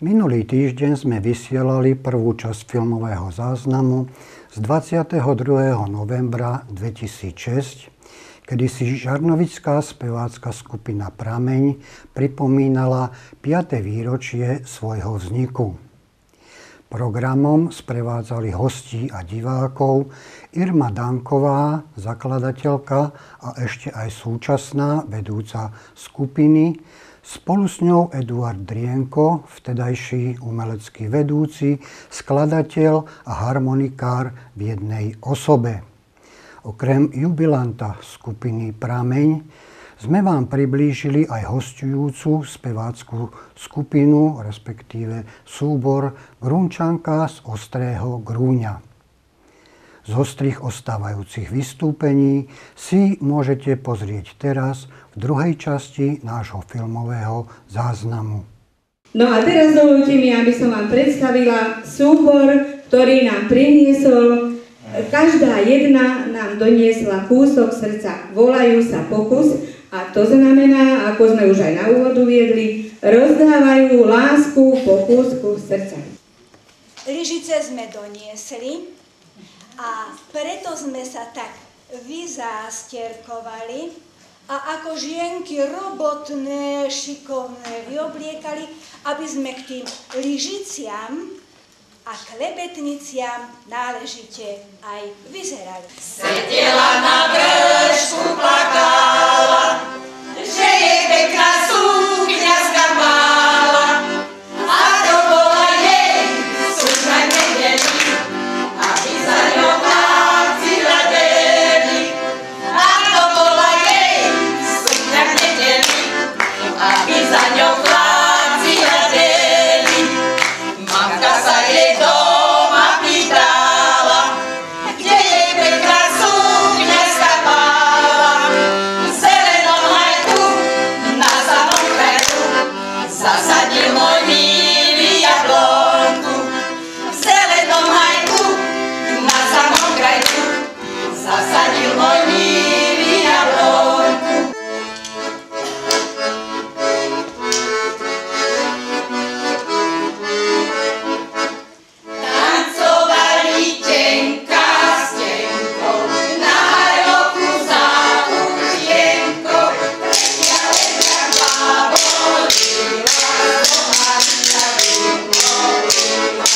Minulý týždeň sme vysielali prvú časť filmového záznamu z 22. novembra 2006, kedy si žarnovická spevácka skupina Prameň pripomínala 5. výročie svojho vzniku. Programom sprevádzali hostí a divákov Irma Danková, zakladateľka a ešte aj súčasná vedúca skupiny, spolu s ňou Eduard Drienko, vtedajší umelecký vedúci, skladateľ a harmonikár v jednej osobe. Okrem jubilanta skupiny Prameň sme vám priblížili aj hosťujúcu spevácku skupinu, respektíve súbor Grunčanka z Ostrého Grúňa. Z ostrých ostávajúcich vystúpení si môžete pozrieť teraz v druhej časti nášho filmového záznamu. No a teraz dovoľte mi, aby som vám predstavila súbor, ktorý nám priniesol. Každá jedna nám doniesla kúsok srdca. Volajú sa Pokus a to znamená, ako sme už aj na úvod uviedli, rozdávajú lásku po kúsku srdca. Lyžice sme doniesli a preto sme sa tak vyzástierkovali a ako žienky robotné, šikovné vyobliekali, aby sme k tým lyžiciam a klebetniciam náležite aj vyzerali. Sedela na vršku, plakala, že je pekná sukňa skapala, a to bola jej sukňa nedeli, aby za ňou chlapci hľadeli. A to bola jej sukňa nedeli, aby za ňou chlapci hľadeli. Mamka sa jej doma pýtala, kde jej pekná sukňa skapala. V zelenom hajku na samom kraju zasadil môj milý jablonku. V zelenom hajku na samom kraju zasadil môj milý jablonku. Tancovali tenka s tenkou, na hajloku za učienkou. Tretia ledka babolila, rohanka vymolila.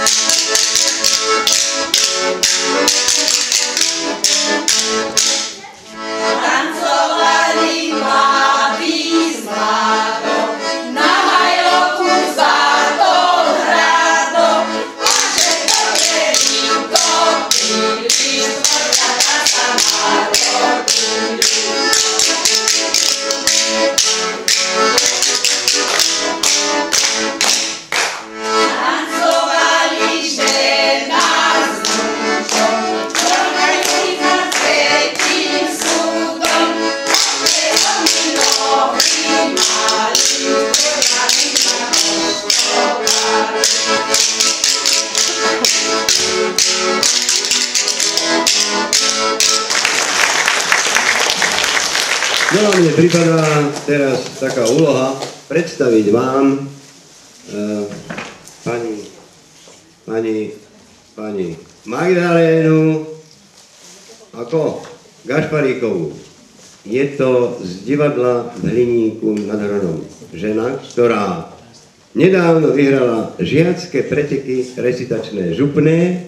Tancovali mladí s mladou, na hajloku za tou hradou. A že dobre vínko pili, štvrťatá sa narodili. Tancovali žena s mužom, čornajcika s tretím súdom. Preto mi nohy mali, čornami sa oštovali. No a mne pripadá teraz taká úloha predstaviť vám pani Magdalénu ako Gašparíkovú. Je to z divadla v Hliníku nad Hronom. Žena, ktorá nedávno vyhrala žiacké preteky recitačné župné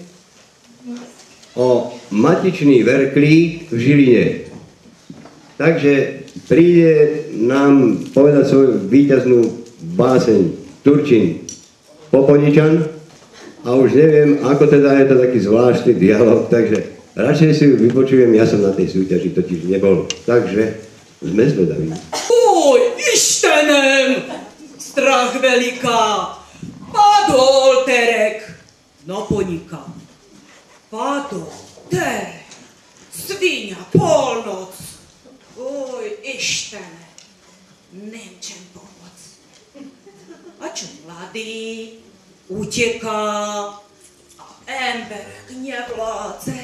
o matičný verklík v Žiline. Takže príde nám povedať svoju víťaznú báseň Turčin Poponičan a už neviem, ako teda je to taký zvláštny dialog, takže radšej si ju vypočujem, ja som na tej súťaži totiž nebol, takže sme zvedaví. Oj, Istenem, strach veľká, padol Terek, no ponika, padol Terek, svinia, polnoc. Oj, Istene, nemčem pomoc. A čo mladý uteká a emberek nevládze.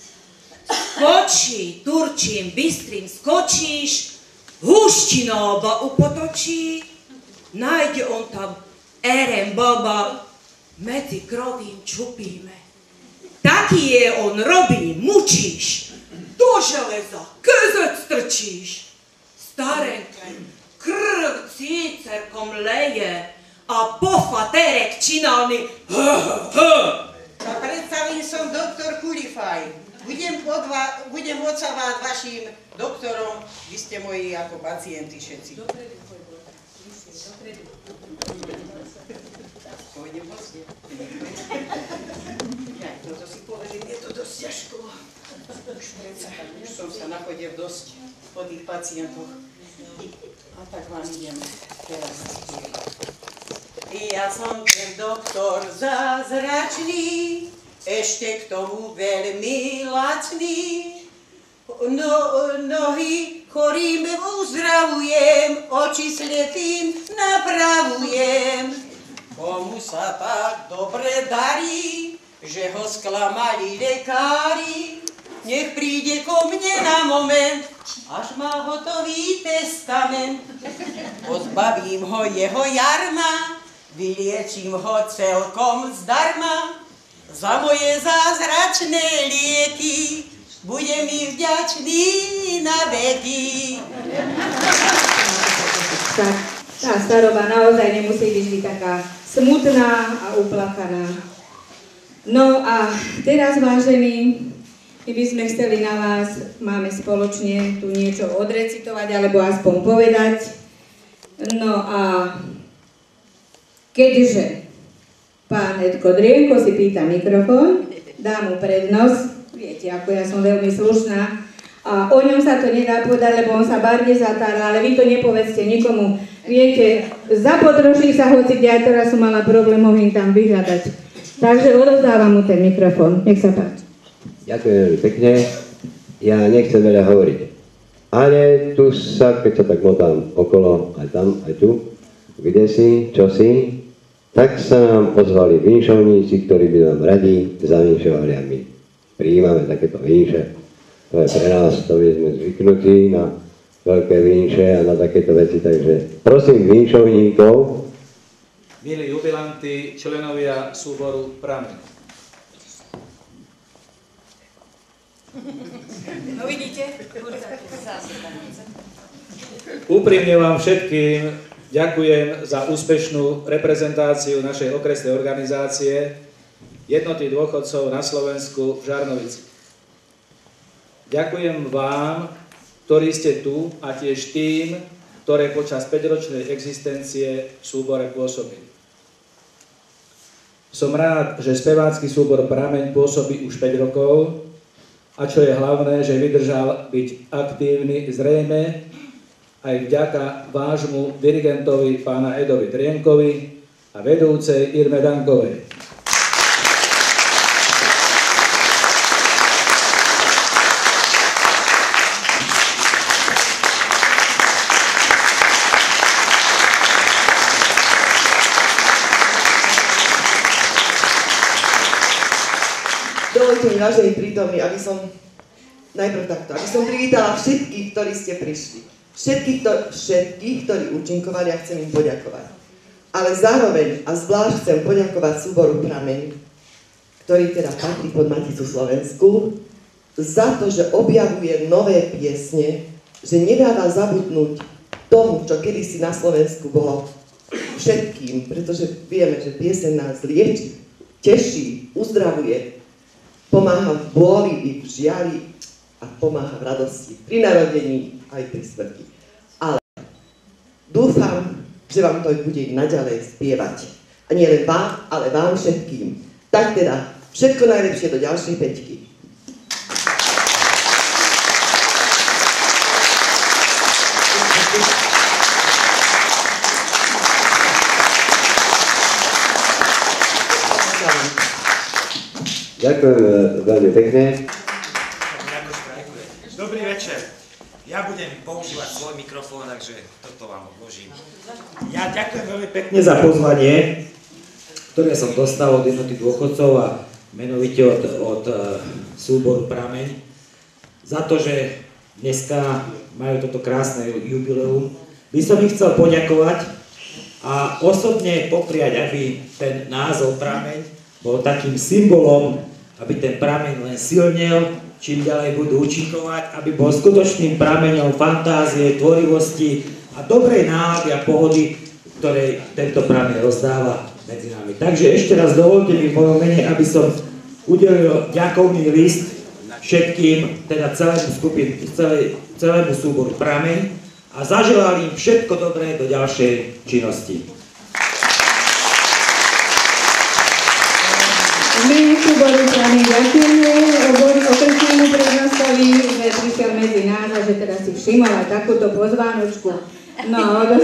Skočí, Turčím, bystrým skočíš, húština oba upotočí, nájde on tam Erem baba, medzi krovím čupíme. Taký je on robí, mučíš. Do železa kezet strčíš. Starenke, krv cícerkom leje a pofaterek činalný A predstavím som doktor Kulifaj. Budem odsávať vašim doktorom, vy ste moji ako pacienti všetci. Pôjdem vlastne. Toto si povedem, je to dosť ťažko. Už som sa nachodil dosť po tých pacientoch. A tak vám idem teraz. Ja som ten doktor zázračný, ešte k tomu veľmi lacný. Nohy chorým uzdravujem, oči slepým napravujem. Komu sa tak dobre darí, že ho sklamali lekári, nech príde ko mne na moment, až má hotový testament. Pozbavím ho jeho jarma, vyliečím ho celkom zdarma. Za moje zázračné lieky bude mi vďačný na veky. Tak, tá staroba naozaj nemusí byť vždy taká smutná a uplakaná. No a teraz, vážení, my by sme chceli na vás, máme spoločne tu niečo odrecitovať, alebo aspoň povedať. No a keďže pán Edko Drienko si pýta mikrofón, dá mu prednosť, viete, ako ja som veľmi slušná, a o ňom sa to nedá povedať, lebo on sa barne zatára, ale vy to nepovedzte nikomu. Viete, za podroží sa hoci, aj teraz som mala problém ho im tam vyhľadať. Takže odovzdávam mu ten mikrofón, nech sa páči. Ďakujem veľmi pekne. Ja nechcem veľa hovoriť. Ale tu sa, keď sa tak motám okolo, aj tam, aj tu, kde si, čo si, tak sa nám ozvali vinšovníci, ktorí by nám radi zavinšovali a my prijímame takéto vinše. To je pre nás, to my sme zvyknutí na veľké vinše a na takéto veci, takže prosím vinšovníkov. Milí jubilanti, členovia súboru Prameň. No vidíte? Úprimne vám všetkým ďakujem za úspešnú reprezentáciu našej okresnej organizácie Jednoty dôchodcov na Slovensku v Žarnovici. Ďakujem vám, ktorí ste tu, a tiež tým, ktoré počas 5-ročnej existencie v súbore pôsobili. Som rád, že spevácky súbor Prameň pôsobí už 5 rokov a čo je hlavné, že vydržal byť aktívny zrejme aj vďaka vášmu dirigentovi pána Edovi Drienkovi a vedúcej Irme Dankovej. Dovoľte mi, vážení prítomní, aby som privítala všetkých, ktorí ste prišli. Všetkých, ktorí účinkovali, a chcem im poďakovať. Ale zároveň a zvlášť chcem poďakovať súboru Prameň, ktorý teda patrí pod Maticu Slovensku, za to, že objavuje nové piesne, že nedáva zabudnúť tomu, čo kedysi na Slovensku bolo všetkým, pretože vieme, že pieseň nás lieči, teší, uzdravuje, pomáha v bôli i v žiali a pomáha v radosti pri narodení aj pri smrti. Ale dúfam, že vám to bude naďalej spievať. A nie len vám, ale vám všetkým. Tak teda, všetko najlepšie do ďalšej peťky. Ďakujem veľmi pekne. Dobrý večer. Ja budem používať svoj mikrofón, takže toto vám odložím. Ja ďakujem veľmi pekne za pozvanie, ktoré som dostal od Jednoty dôchodcov a menovite od súboru Prameň. Za to, že dneska majú toto krásne jubileum, by som ich chcel poďakovať a osobne popriať, aby ten názov prameň bol takým symbolom, aby ten prameň len silnil, čím ďalej budú účinkovať, aby bol skutočným prameňom fantázie, tvorivosti a dobrej nálady a pohody, ktorej tento prameň rozdáva medzi nami. Takže ešte raz dovolte mi v mojom mene, aby som udelil ďakovný list všetkým, teda celému súboru Prameň a zaželal im všetko dobré do ďalšej činnosti. My súboru Prameň ďakujeme okresnému prednostovi, že prišiel medzi nás a že teda si všimol aj takúto pozvánočku. No,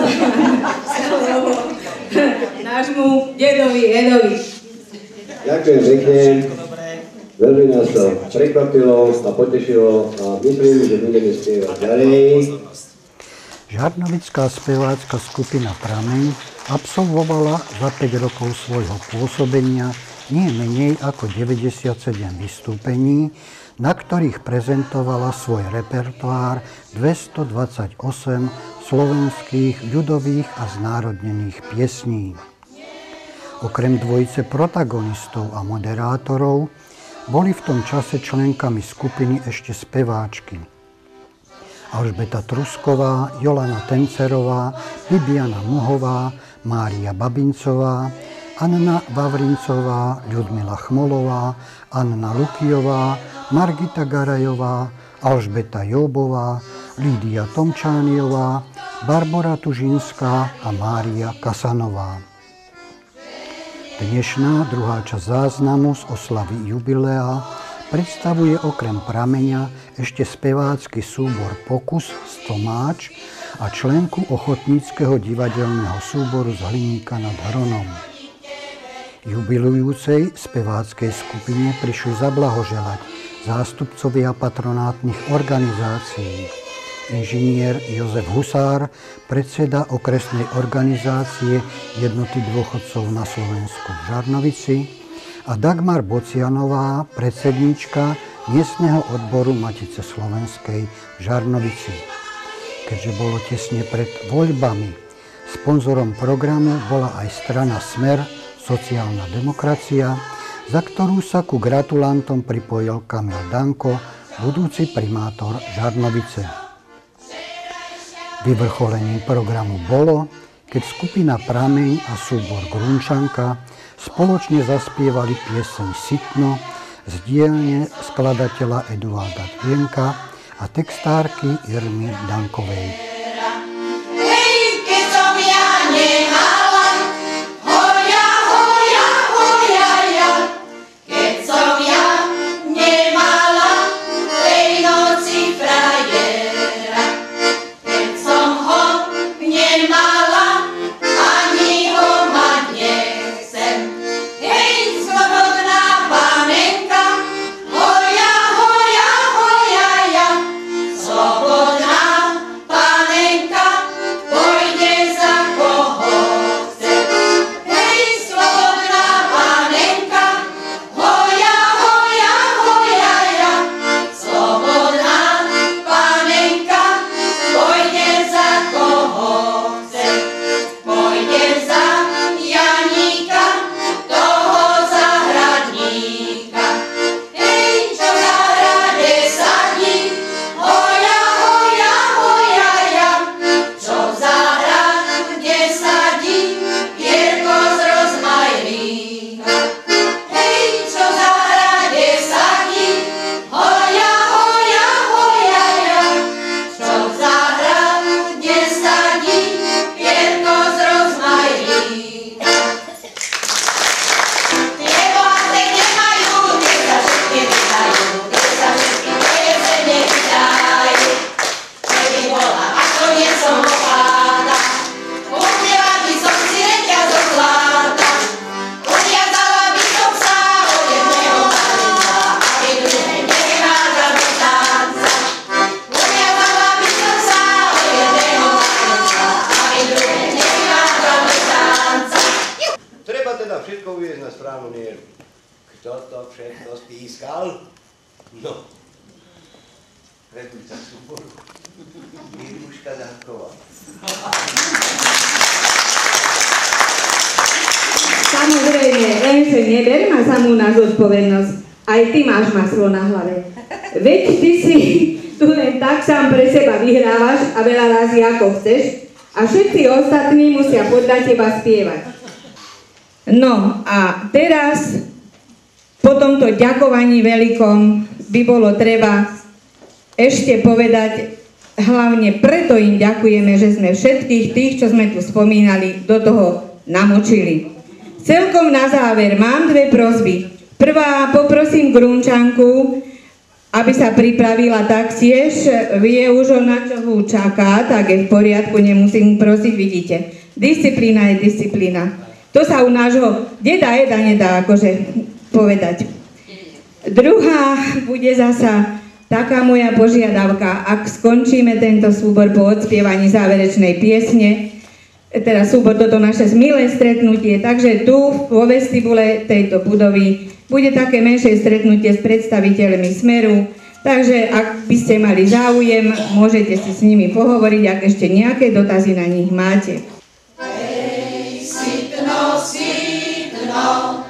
nášmu dedovi Edovi. Ďakujem pekne. Veľmi nás to prekvapilo a potešilo a myslím, že budeme spievať ďalej. Žarnovická spevácka skupina Prameň absolvovala za 5 rokov svojho pôsobenia nie menej ako 97 vystúpení, na ktorých prezentovala svoj repertoár 228 slovenských ľudových a znárodnených piesní. Okrem dvojice protagonistov a moderátorov boli v tom čase členkami skupiny ešte speváčky Alžbeta Trusková, Jolana Tencerová, Bibiana Muhová, Mária Babincová, Anna Vavrincová, Ľudmila Chmolová, Anna Lukijová, Margita Garajová, Alžbeta Jóbová, Lídia Tomčániová, Barbora Tužinská a Mária Kasanová. Dnešná druhá časť záznamu z oslavy jubilea predstavuje okrem Prameňa ešte spevácky súbor Pokus z Tomáč a členku ochotníckeho divadelného súboru z Hliníka nad Hronom. Jubilujúcej speváckej skupine prišli zablahoželať zástupcovia patronátnych organizácií, inžinier Jozef Husár, predseda okresnej organizácie Jednoty dôchodcov na Slovensku v Žarnovici a Dagmar Bocianová, predsedníčka miestneho odboru Matice slovenskej v Žarnovici. Keďže bolo tesne pred voľbami, sponzorom programu bola aj strana Smer, sociálna demokracia, za ktorú sa ku gratulantom pripojil Kamil Danko, budúci primátor Žarnovice. Vyvrcholením programu bolo, keď skupina Prameň a súbor Grunčanka spoločne zaspievali pieseň Sitno z dielne skladateľa Eduarda Dvienka a textárky Irmy Dankovej. vedúca súboru, Mirmuška Danková. Samozrejme, lenže neber ma samú na zodpovednosť. Aj ty máš maslo na hlave. Veď ty si tu len tak sám pre seba vyhrávaš a veľa razy ako chceš a všetci ostatní musia podľa teba spievať. No a teraz po tomto ďakovaní veľkom by bolo treba ešte povedať, hlavne preto im ďakujeme, že sme všetkých tých, čo sme tu spomínali, do toho namočili. Celkom na záver mám dve prosby. Prvá, poprosím Grunčanku, aby sa pripravila taktiež, vie už ona, čo ho čaká, tak je v poriadku, nemusím prosiť, vidíte. Disciplína je disciplína. To sa u nášho deda Eda nedá akože povedať. Druhá bude zasa taká moja požiadavka, ak skončíme tento súbor po odspievaní záverečnej piesne, teda súbor toto naše milé stretnutie, takže tu vo vestibule tejto budovy bude také menšie stretnutie s predstaviteľmi Smeru, takže ak by ste mali záujem, môžete si s nimi pohovoriť, ak ešte nejaké dotazy na nich máte. Hej, sitno, sitno,